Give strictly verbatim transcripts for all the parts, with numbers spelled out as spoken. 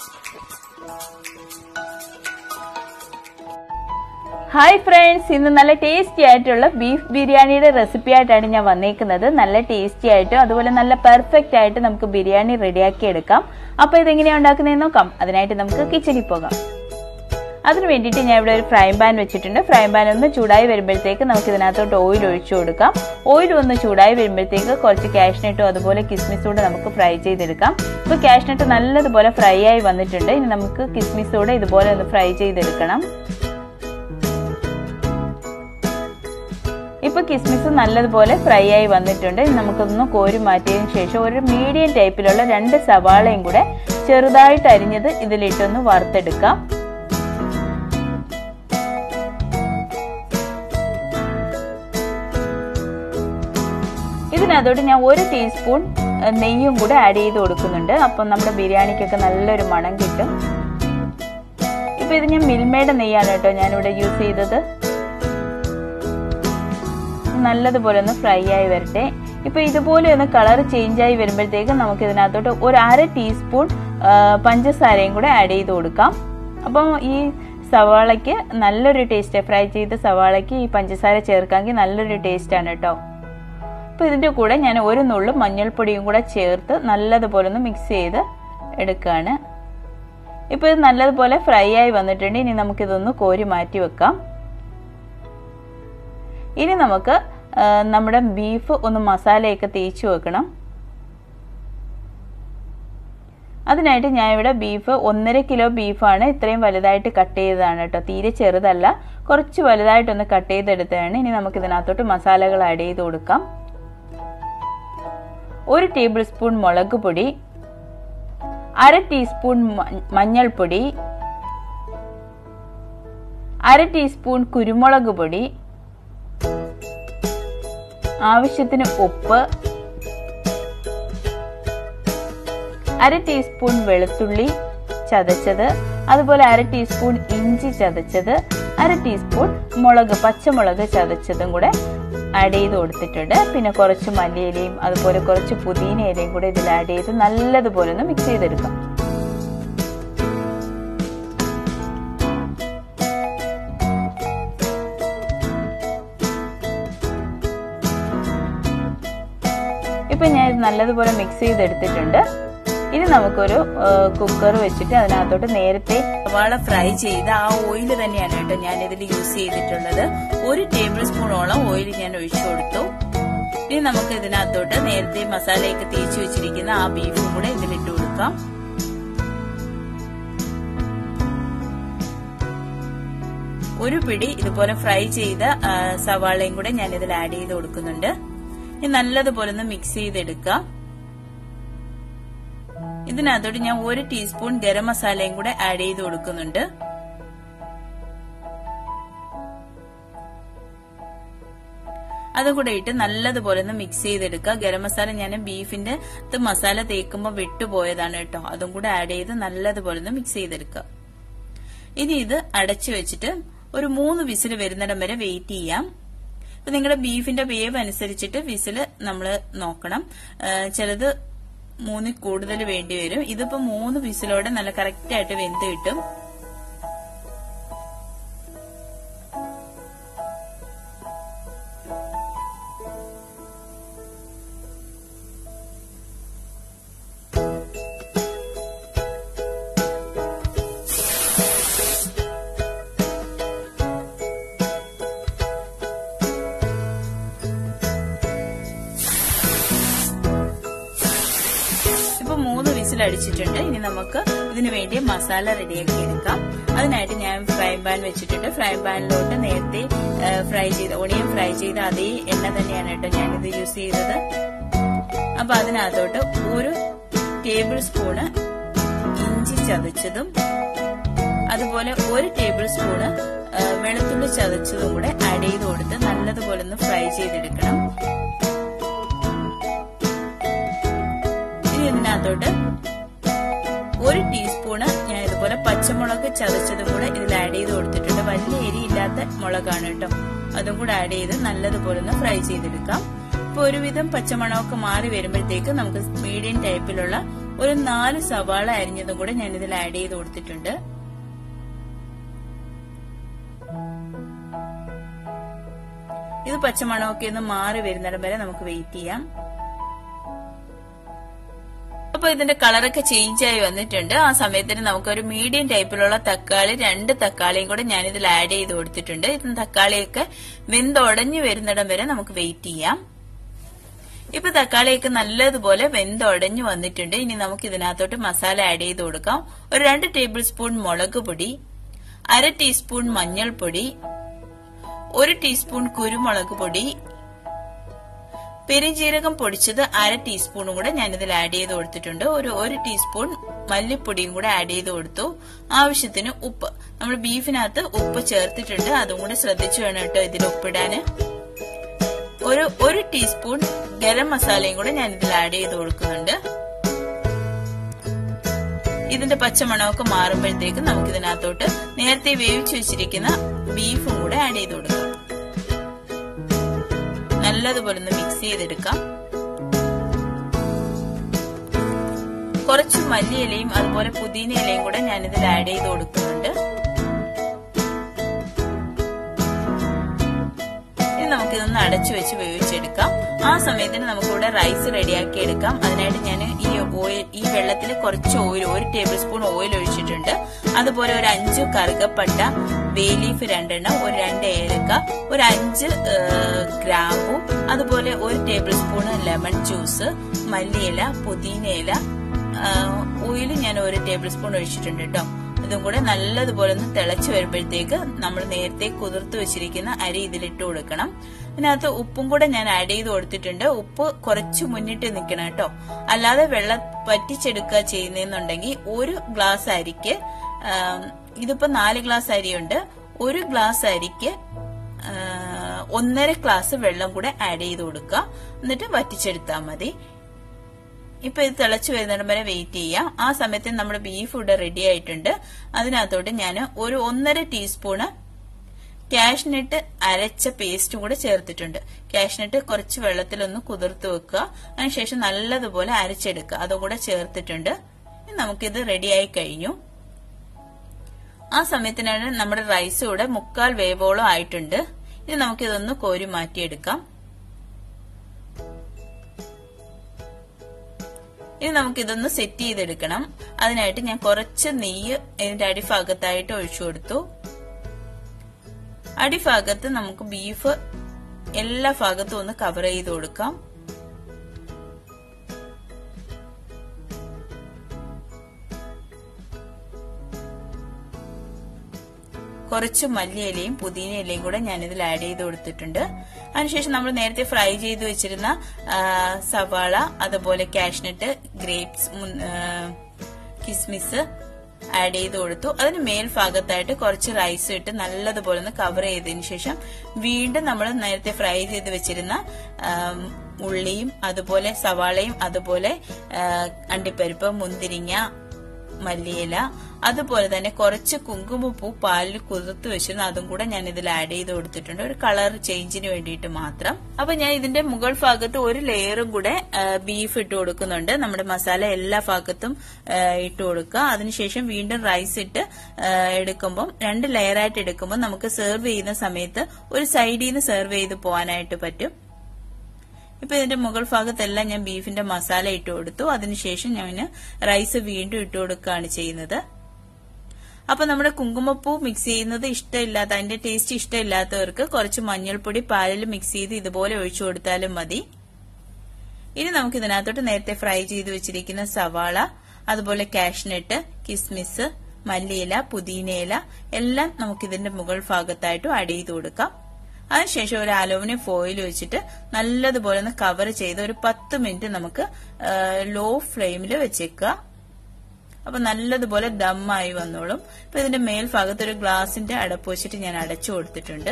Hi friends, ഇന്ന് നല്ല tasty ആയിട്ടുള്ള ബീഫ് ബിരിയാണിയുടെ റെസിപ്പി ആയിട്ടാണ് ഞാൻ വന്നേക്കുന്നത്. നല്ല ടേസ്റ്റി ആയിട്ടും അതുപോലെ നല്ല പെർഫെക്റ്റ് ആയിട്ട് നമുക്ക് ബിരിയാണി റെഡിയാക്കി എടുക്കാം. അപ്പോൾ ഇതെങ്ങനെയാണ് ഉണ്ടാക്കുന്നതെന്ന് നോക്കാം. അതിനായിട്ട് നമുക്ക് കിച്ചണിൽ പോകാം. അതിന് വേണ്ടിയിട്ട് ഞാൻ ഇവിടെ ഒരു ഫ്രൈ പാൻ വെച്ചിട്ടുണ്ട്. ഫ്രൈ പാൻ ഒന്ന് ചൂടായി വരുമ്പോഴത്തേക്ക് നമുക്ക് ഇതിനകത്തോട്ട് ഓയിൽ ഒഴിച്ചു കൊടുക്കാം. ഓയിൽ ഒന്ന് ചൂടായി വരുമ്പോഴത്തേക്ക് കുറച്ച് കാഷ്നട്ടും അതുപോലെ കിസ്മിസൂടെ നമുക്ക് ഫ്രൈ ചെയ്തെടുക്കാം. ഇപ്പോൾ കാഷ്നട്ട് നല്ലതുപോലെ ഫ്രൈ ആയി വന്നിട്ടുണ്ട്. ഇനി നമുക്ക് കിസ്മിസൂടെ ഇതുപോലെ ഒന്ന് ഫ്രൈ ചെയ്തെടുക്കണം. ഇപ്പൊ കിസ്മിസ് നല്ലതുപോലെ ഫ്രൈ ആയി വന്നിട്ടുണ്ട്. നമുക്കൊന്ന് കോരി മാറ്റിയതിനു ശേഷം ഒരു മീഡിയം ടൈപ്പിലുള്ള രണ്ട് സവാളയും കൂടെ ചെറുതായിട്ട് അരിഞ്ഞത് ഇതിലിട്ടൊന്ന് വറുത്തെടുക്കാം. ഇതിനകത്തോട്ട് ഞാൻ ഒരു ടീസ്പൂൺ നെയ്യും കൂടെ ആഡ് ചെയ്ത് കൊടുക്കുന്നുണ്ട്. അപ്പം നമ്മുടെ ബിരിയാണിക്കൊക്കെ നല്ലൊരു മണം കിട്ടും. ഇപ്പൊ ഇത് ഞാൻ മിൽമയുടെ നെയ്യാണ് കേട്ടോ ഞാനിവിടെ യൂസ് ചെയ്തത്. നല്ലതുപോലെ ഒന്ന് ഫ്രൈ ആയി വരട്ടെ. ഇപ്പൊ ഇതുപോലെ ഒന്ന് കളർ ചേഞ്ച് ആയി വരുമ്പോഴത്തേക്ക് നമുക്ക് ഇതിനകത്തോട്ട് ഒരു അര ടീസ്പൂൺ പഞ്ചസാരയും കൂടെ ആഡ് ചെയ്ത് കൊടുക്കാം. അപ്പം ഈ സവാളയ്ക്ക് നല്ലൊരു ടേസ്റ്റ്, ഫ്രൈ ചെയ്ത സവാളയ്ക്ക് ഈ പഞ്ചസാര ചേർക്കാമെങ്കിൽ നല്ലൊരു ടേസ്റ്റ് ആണ് കേട്ടോ. അപ്പൊ ഇതിന്റെ കൂടെ ഞാൻ ഒരു നുള്ളു മഞ്ഞൾപ്പൊടിയും കൂടെ ചേർത്ത് നല്ലതുപോലെ ഒന്ന് മിക്സ് ചെയ്ത് എടുക്കുകയാണ്. ഇപ്പൊ ഇത് നല്ലതുപോലെ ഫ്രൈ ആയി വന്നിട്ടുണ്ട്. ഇനി നമുക്കിതൊന്ന് കോരി മാറ്റി വെക്കാം. ഇനി നമുക്ക് നമ്മുടെ ബീഫ് ഒന്ന് മസാലയൊക്കെ തേച്ച് വെക്കണം. അതിനായിട്ട് ഞാൻ ഇവിടെ ബീഫ് ഒന്നര കിലോ ബീഫാണ്, ഇത്രയും വലുതായിട്ട് കട്ട് ചെയ്തതാണ് കേട്ടോ, തീരെ ചെറുതല്ല, കുറച്ച് വലുതായിട്ടൊന്ന് കട്ട് ചെയ്തെടുത്തതാണ്. ഇനി നമുക്ക് ഇതിനകത്തോട്ട് മസാലകൾ ആഡ് ചെയ്ത് കൊടുക്കാം. ഒരു ടേബിൾ സ്പൂൺ മുളക് പൊടി, അര ടീസ്പൂൺ മഞ്ഞൾപ്പൊടി, അര ടീസ്പൂൺ കുരുമുളക് പൊടി, ആവശ്യത്തിന് ഉപ്പ്, അര ടീസ്പൂൺ വെളുത്തുള്ളി ചതച്ചത്, അതുപോലെ അര ടീസ്പൂൺ ഇഞ്ചി ചതച്ചത്, അര ടീസ്പൂൺ മുളക് പച്ചമുളക് ചതച്ചതും കൂടെ ആഡ് ചെയ്ത് കൊടുത്തിട്ടുണ്ട്. പിന്നെ കുറച്ച് മല്ലിയിലയും അതുപോലെ കുറച്ച് പുതിന ഇലയും കൂടെ ഇതിൽ ആഡ് ചെയ്ത് നല്ലതുപോലെ ഒന്ന് മിക്സ് ചെയ്തെടുക്കാം. ഇപ്പൊ ഞാൻ ഇത് നല്ലതുപോലെ മിക്സ് ചെയ്തെടുത്തിട്ടുണ്ട്. ഇനി നമുക്കൊരു കുക്കർ വെച്ചിട്ട് അതിനകത്തോട്ട് നേരത്തെ സവാള ഫ്രൈ ചെയ്ത ആ ഓയിൽ തന്നെയാണ് കേട്ടോ ഞാൻ ഇതിൽ യൂസ് ചെയ്തിട്ടുള്ളത്. ഒരു ടേബിൾ സ്പൂണോളം ഓയിൽ ഞാൻ ഒഴിച്ചു കൊടുത്തു. ഇനി നമുക്ക് ഇതിനകത്തോട്ട് നേരത്തെ മസാലയൊക്കെ തേച്ച് വെച്ചിരിക്കുന്ന ആ ബീഫും കൂടെ ഇതിലിട്ട് കൊടുക്കാം. ഒരു പിടി ഇതുപോലെ ഫ്രൈ ചെയ്ത സവാളയും കൂടെ ഞാൻ ഇതിൽ ആഡ് ചെയ്ത് കൊടുക്കുന്നുണ്ട്. ഇനി നല്ലതുപോലെ ഒന്ന് മിക്സ് ചെയ്തെടുക്കാം. ഇതിനകത്തോട്ട് ഞാൻ ഒരു ടീസ്പൂൺ ഗരം മസാലയും കൂടെ ആഡ് ചെയ്ത് കൊടുക്കുന്നുണ്ട്. അതും കൂടെ ഇട്ട് നല്ലതുപോലെ ഒന്ന് മിക്സ് ചെയ്തെടുക്കുക. ഗരം മസാല ഞാൻ ബീഫിന്റെ മസാല തേക്കുമ്പോൾ വിട്ടുപോയതാണ് കേട്ടോ, അതും കൂടെ ആഡ് ചെയ്ത് നല്ലതുപോലെ ഒന്ന് മിക്സ് ചെയ്തെടുക്കുക. ഇനി ഇത് അടച്ചു വെച്ചിട്ട് ഒരു മൂന്ന് വിസിൽ വരുന്നിടം വരെ വെയിറ്റ് ചെയ്യാം. ഇപ്പൊ നിങ്ങളുടെ ബീഫിന്റെ വേവ് അനുസരിച്ചിട്ട് വിസിൽ നമ്മൾ നോക്കണം. ചിലത് മൂന്നിൽ കൂടുതൽ വേണ്ടി വരും. ഇതിപ്പോ മൂന്ന് വിസിലോടെ നല്ല കറക്റ്റ് ആയിട്ട് വെന്ത് കിട്ടും. മൂന്ന് വിസിൽ അടിച്ചിട്ടുണ്ട്. ഇനി നമുക്ക് ഇതിനു വേണ്ടി മസാല റെഡിയാക്കി എടുക്കാം. അതിനായിട്ട് ഞാൻ ഫ്രൈ പാൻ വെച്ചിട്ടുണ്ട്. ഫ്രൈ പാനിലോട്ട് നേരത്തെ ഫ്രൈ ചെയ്ത ഓണിയൻ ഫ്രൈ ചെയ്ത അതേ എണ്ണ തന്നെയാണ് കേട്ടോ ഞാനിത് യൂസ് ചെയ്തത്. അപ്പൊ അതിനകത്തോട്ട് ഒരു ടേബിൾ സ്പൂണ് ഇഞ്ചി ചതച്ചതും അതുപോലെ ഒരു ടേബിൾ സ്പൂണ് വെളുത്തുള്ളി ചതച്ചതും കൂടെ ആഡ് ചെയ്ത് കൊടുത്ത് നല്ലതുപോലെ ഒന്ന് ഫ്രൈ ചെയ്തെടുക്കണം. ഇതിനകത്തോട്ട് ഒരു ടീസ്പൂണ് ഞാൻ ഇതുപോലെ പച്ചമുളക് ചതച്ചതും കൂടെ ഇതിൽ ആഡ് ചെയ്ത് കൊടുത്തിട്ടുണ്ട്. വലിയ എരിയില്ലാത്ത മുളകാണ് കേട്ടോ, അതും കൂടെ ആഡ് ചെയ്ത് നല്ലതുപോലെ ഒന്ന് ഫ്രൈ ചെയ്തെടുക്കാം. ഇപ്പൊ ഒരുവിധം പച്ചമണമൊക്കെ മാറി വരുമ്പോഴത്തേക്ക് നമുക്ക് മീഡിയം ടൈപ്പിലുള്ള ഒരു നാല് സവാള അരിഞ്ഞതും കൂടെ ഞാൻ ഇതിൽ ആഡ് ചെയ്ത് കൊടുത്തിട്ടുണ്ട്. ഇത് പച്ചമണമൊക്കെ ഒന്ന് മാറി വരുന്നിടം വരെ നമുക്ക് വെയിറ്റ് ചെയ്യാം. അപ്പൊ ഇതിന്റെ കളറൊക്കെ ചേഞ്ച് ആയി വന്നിട്ടുണ്ട്. ആ സമയത്തിന് നമുക്കൊരു മീഡിയം ടൈപ്പിലുള്ള തക്കാളി, രണ്ട് തക്കാളിയും കൂടെ ഞാൻ ഇതിൽ ആഡ് ചെയ്ത് കൊടുത്തിട്ടുണ്ട്. ഇത് തക്കാളിയൊക്കെ വെന്തുടഞ്ഞു വരുന്നിടം വരെ നമുക്ക് വെയിറ്റ് ചെയ്യാം. ഇപ്പൊ തക്കാളിയൊക്കെ നല്ലതുപോലെ വെന്തുടഞ്ഞു വന്നിട്ടുണ്ട്. ഇനി നമുക്ക് ഇതിനകത്തോട്ട് മസാല ആഡ് ചെയ്ത് കൊടുക്കാം. ഒരു രണ്ട് ടേബിൾ സ്പൂൺ മുളക് പൊടി, അര ടീസ്പൂൺ മഞ്ഞൾപ്പൊടി, ഒരു ടീസ്പൂൺ കുരുമുളക് പൊടി, പെരുംജീരകം പൊടിച്ചത് അര ടീസ്പൂണും കൂടെ ഞാൻ ഇതിൽ ആഡ് ചെയ്ത് കൊടുത്തിട്ടുണ്ട്. ഒരു ഒരു ടീസ്പൂൺ മല്ലിപ്പൊടിയും കൂടെ ആഡ് ചെയ്ത് കൊടുത്തു. ആവശ്യത്തിന് ഉപ്പ്, നമ്മൾ ബീഫിനകത്ത് ഉപ്പ് ചേർത്തിട്ടുണ്ട്, അതും കൂടെ ശ്രദ്ധിച്ചു വേണം കേട്ടോ ഇതിൽ ഉപ്പിടാന്. ഒരു ഒരു ടീസ്പൂൺ ഗരം മസാലയും കൂടെ ഞാൻ ഇതിൽ ആഡ് ചെയ്ത് കൊടുക്കുന്നുണ്ട്. ഇതിന്റെ പച്ചമണമൊക്കെ മാറുമ്പോഴത്തേക്ക് നമുക്ക് ഇതിനകത്തോട്ട് നേരത്തെ വേവിച്ചു വെച്ചിരിക്കുന്ന ബീഫും കൂടെ ആഡ് ചെയ്ത് കൊടുക്കാം. നല്ലതുപോലെ ഒന്ന് മിക്സ് ചെയ്തെടുക്കാം. കുറച്ച് മല്ലിയിലയും അതുപോലെ പുതിന ഇലയും കൂടെ ഞാൻ ഇതിൽ ആഡ് ചെയ്ത് കൊടുക്കുന്നുണ്ട്. ഇനി നമുക്കിതൊന്ന് അടച്ചു വെച്ച് വേവിച്ചെടുക്കാം. ആ സമയത്തിന് നമുക്കിവിടെ റൈസ് റെഡിയാക്കി എടുക്കാം. അതിനായിട്ട് ഞാൻ ഈ ഓയിൽ ഈ വെള്ളത്തിൽ കുറച്ച് ഓയിൽ, ഒരു ടേബിൾ സ്പൂൺ ഓയിൽ ഒഴിച്ചിട്ടുണ്ട്. അതുപോലെ ഒരു അഞ്ച് കറുകപ്പട്ട, ബേ ലീഫ് രണ്ടെണ്ണം, ഒരു രണ്ട് ഏലക്ക, ഒരു അഞ്ച് ഗ്രാമ്പു, അതുപോലെ ഒരു ടേബിൾ സ്പൂൺ ലെമൺ ജ്യൂസ്, മല്ലിയില, പുതിനയില, ഓയിൽ ഞാൻ ഒരു ടേബിൾ സ്പൂൺ ഒഴിച്ചിട്ടുണ്ട് കേട്ടോ. ഇതും കൂടെ നല്ലതുപോലെ ഒന്ന് തിളച്ചു വരുമ്പോഴത്തേക്ക് നമ്മൾ നേരത്തെ കുതിർത്ത് വെച്ചിരിക്കുന്ന അരി ഇതിലിട്ട് കൊടുക്കണം. ഇതിനകത്ത് ഉപ്പും കൂടെ ഞാൻ ആഡ് ചെയ്ത് കൊടുത്തിട്ടുണ്ട്. ഉപ്പ് കുറച്ച് മുന്നിട്ട് നിൽക്കണം കേട്ടോ. അല്ലാതെ വെള്ളം പറ്റിച്ചെടുക്കുക ചെയ്യുന്നെന്നുണ്ടെങ്കിൽ ഒരു ഗ്ലാസ് അരിക്ക്, ഇതിപ്പോ നാല് ഗ്ലാസ് അരിയുണ്ട്, ഒരു ഗ്ലാസ് അരിക്ക് ഒന്നര ഗ്ലാസ് വെള്ളം കൂടെ ആഡ് ചെയ്ത് കൊടുക്കുക. എന്നിട്ട് വറ്റിച്ചെടുത്താൽ മതി. ഇപ്പൊ ഇത് തിളച്ചു വരുന്നിടം വരെ വെയിറ്റ് ചെയ്യാം. ആ സമയത്ത് നമ്മുടെ ബീഫ് ഇവിടെ റെഡി ആയിട്ടുണ്ട്. അതിനകത്തോട്ട് ഞാൻ ഒരു ഒന്നര ടീസ്പൂണ് കാഷ്നട്ട് അരച്ച പേസ്റ്റും കൂടെ ചേർത്തിട്ടുണ്ട്. കാഷ്നട്ട് കുറച്ച് വെള്ളത്തിലൊന്ന് കുതിർത്ത് വെക്കുക. അതിനുശേഷം നല്ലതുപോലെ അരച്ചെടുക്കുക. അതും കൂടെ ചേർത്തിട്ടുണ്ട്. നമുക്കിത് റെഡിയായി കഴിഞ്ഞു. ആ സമയത്തിനാണ് നമ്മുടെ റൈസ് ഇവിടെ മുക്കാൽ വേവോളം ആയിട്ടുണ്ട്. ഇനി നമുക്കിതൊന്ന് കോരി മാറ്റിയെടുക്കാം. ഇനി നമുക്കിതൊന്ന് സെറ്റ് ചെയ്തെടുക്കണം. അതിനായിട്ട് ഞാൻ കുറച്ച് നെയ്യ് ഇതിന്റെ അടിഭാഗത്തായിട്ട് ഒഴിച്ചു കൊടുത്തു. അടിഭാഗത്ത് നമുക്ക് ബീഫ് എല്ലാ ഭാഗത്തും ഒന്ന് കവർ ചെയ്ത് കൊടുക്കാം. കുറച്ച് മല്ലിയിലയും പുതിന ഇലയും കൂടെ ഞാൻ ഇതിൽ ആഡ് ചെയ്ത് കൊടുത്തിട്ടുണ്ട്. അതിനുശേഷം നമ്മൾ നേരത്തെ ഫ്രൈ ചെയ്ത് വെച്ചിരുന്ന സവാള, അതുപോലെ കാഷ്നട്ട്, ഗ്രേപ്സ്, കിസ്മിസ് ആഡ് ചെയ്ത് കൊടുത്തു. അതിന് മേൽഭാഗത്തായിട്ട് കുറച്ച് റൈസ് ഇട്ട് നല്ലതുപോലെ ഒന്ന് കവർ ചെയ്തതിനു ശേഷം വീണ്ടും നമ്മൾ നേരത്തെ ഫ്രൈ ചെയ്ത് വെച്ചിരുന്ന ഉള്ളിയും അതുപോലെ സവാളയും അതുപോലെ അണ്ടിപ്പരിപ്പ്, മുന്തിരിങ്ങ, മല്ലിയില, അതുപോലെ തന്നെ കുറച്ച് കുങ്കുമപ്പൂ പാലിൽ കുതിർത്ത് വെച്ചിരുന്നു, അതും കൂടെ ഞാൻ ഇതിൽ ആഡ് ചെയ്ത് കൊടുത്തിട്ടുണ്ട്, ഒരു കളർ ചേഞ്ചിന് വേണ്ടിയിട്ട് മാത്രം. അപ്പൊ ഞാൻ ഇതിന്റെ മുകൾ ഭാഗത്ത് ഒരു ലെയറും കൂടെ ബീഫ് ഇട്ട് കൊടുക്കുന്നുണ്ട്. നമ്മുടെ മസാല എല്ലാ ഭാഗത്തും ഇട്ട് കൊടുക്കുക. അതിനുശേഷം വീണ്ടും റൈസ് ഇട്ട് എടുക്കുമ്പോൾ രണ്ട് ലെയറായിട്ട് എടുക്കുമ്പോൾ നമുക്ക് സെർവ് ചെയ്യുന്ന സമയത്ത് ഒരു സൈഡിൽ നിന്ന് സെർവ് ചെയ്ത് പോകാനായിട്ട് പറ്റും. ഇപ്പൊ ഇതിന്റെ മുകൾ ഭാഗത്തെല്ലാം ഞാൻ ബീഫിന്റെ മസാല ഇട്ട് കൊടുത്തു. അതിനുശേഷം ഞാൻ റൈസ് വീണ്ടും ഇട്ട് കൊടുക്കുകയാണ് ചെയ്യുന്നത്. അപ്പൊ നമ്മുടെ കുങ്കുമപ്പൂ മിക്സ് ചെയ്യുന്നത് ഇഷ്ടമില്ലാത്ത, അതിന്റെ ടേസ്റ്റ് ഇഷ്ടമില്ലാത്തവർക്ക് കുറച്ച് മഞ്ഞൾപ്പൊടി പാലിൽ മിക്സ് ചെയ്ത് ഇതുപോലെ ഒഴിച്ചു കൊടുത്താലും മതി. ഇനി നമുക്ക് ഇതിനകത്തോട്ട് നേരത്തെ ഫ്രൈ ചെയ്ത് വെച്ചിരിക്കുന്ന സവാള, അതുപോലെ കാഷ്നട്ട്, കിസ്മിസ്, മല്ലിയില, പുതിനയില എല്ലാം നമുക്ക് ഇതിന്റെ മുകൾ ഭാഗത്തായിട്ട് ആഡ് ചെയ്ത് കൊടുക്കാം. അതിനുശേഷം ഒരു അലുമിനിയം ഫോയിൽ വെച്ചിട്ട് നല്ലതുപോലെ ഒന്ന് കവർ ചെയ്ത് ഒരു പത്ത് മിനിറ്റ് നമുക്ക് ലോ ഫ്ലെയിമിൽ വെച്ചേക്കുക. അപ്പൊ നല്ലതുപോലെ ദമ്മായി വന്നോളും. ഇപ്പൊ ഇതിന്റെ മേൽഭാഗത്ത് ഒരു ഗ്ലാസിന്റെ അടപ്പ് വെച്ചിട്ട് ഞാൻ അടച്ചു കൊടുത്തിട്ടുണ്ട്.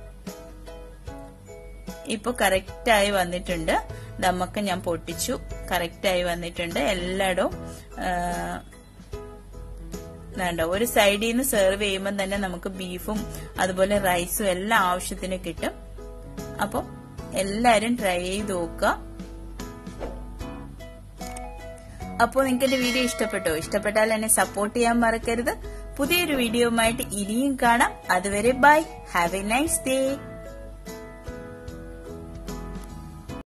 ഇപ്പൊ കറക്റ്റായി വന്നിട്ടുണ്ട്. ദമ്മൊക്കെ ഞാൻ പൊട്ടിച്ചു, കറക്റ്റായി വന്നിട്ടുണ്ട്. എല്ലായിടവും വേണ്ട ഒരു സൈഡിൽ നിന്ന് സെർവ് ചെയ്യുമ്പോൾ തന്നെ നമുക്ക് ബീഫും അതുപോലെ റൈസും എല്ലാം ആവശ്യത്തിന് കിട്ടും. അപ്പൊ എല്ലാരും ട്രൈ ചെയ്ത് നോക്കുക. അപ്പോൾ നിങ്ങൾക്ക് എന്റെ വീഡിയോ ഇഷ്ടപ്പെട്ടോ? ഇഷ്ടപ്പെട്ടാൽ എന്നെ സപ്പോർട്ട് ചെയ്യാൻ മറക്കരുത്. പുതിയൊരു വീഡിയോയുമായിട്ട് ഇനിയും കാണാം. അതുവരെ bye. Have a nice day.